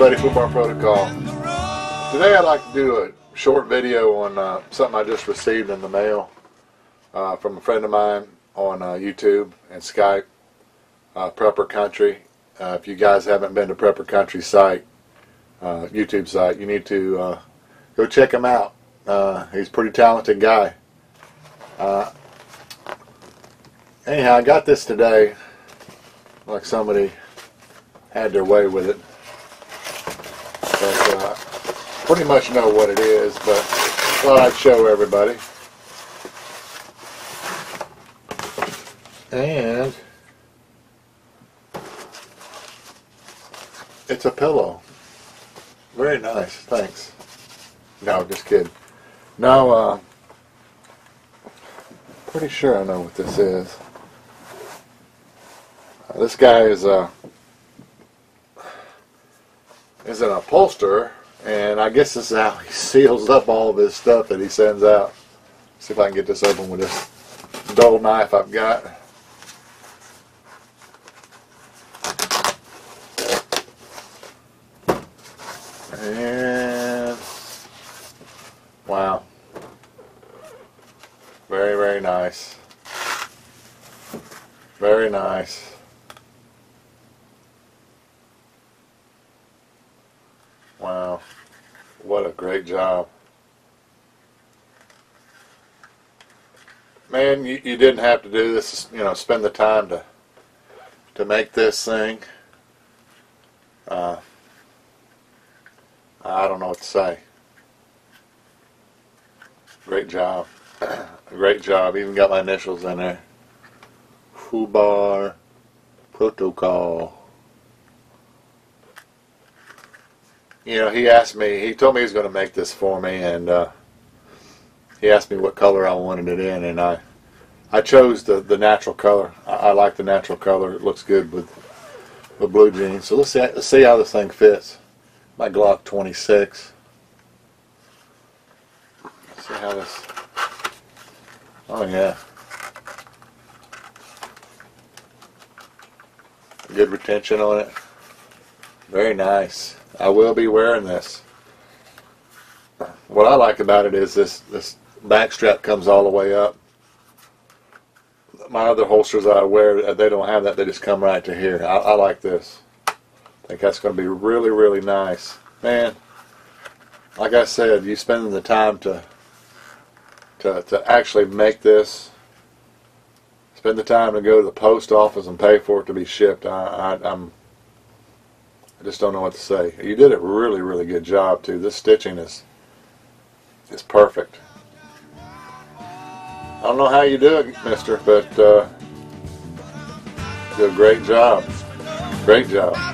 everybody, Football Protocol. Today I'd like to do a short video on something I just received in the mail from a friend of mine on YouTube and Skype, Prepper Country. If you guys haven't been to Prepper Country's site, YouTube site, you need to go check him out. He's a pretty talented guy. Anyhow, I got this today, like somebody had their way with it. But pretty much know what it is, but thought I'd show everybody. And it's a pillow. Very nice, thanks. No, just kidding. No, pretty sure I know what this is. This guy is an upholsterer, and I guess this is how he seals up all of his stuff that he sends out. See if I can get this open with this dull knife I've got. And wow, very, very nice. Very nice. Wow, what a great job. Man, you didn't have to do this, you know, spend the time to make this thing. I don't know what to say. Great job. Great job. Even got my initials in there. Football Protocol. You know, he told me he was going to make this for me, and he asked me what color I wanted it in, and I chose the natural color. I like the natural color. It looks good with blue jeans. So let's see how this thing fits. My Glock 26. Let's see how this. Oh yeah. Good retention on it. Very nice. I will be wearing this. What I like about it is this back strap comes all the way up. My other holsters that I wear, they don't have that. They just come right to here. I like this. I think that's going to be really, really nice. Man, like I said, you spending the time to actually make this, spend the time to go to the post office and pay for it to be shipped. I just don't know what to say. You did a really, really good job too. This stitching is perfect. I don't know how you do it, mister, but you do a great job. Great job.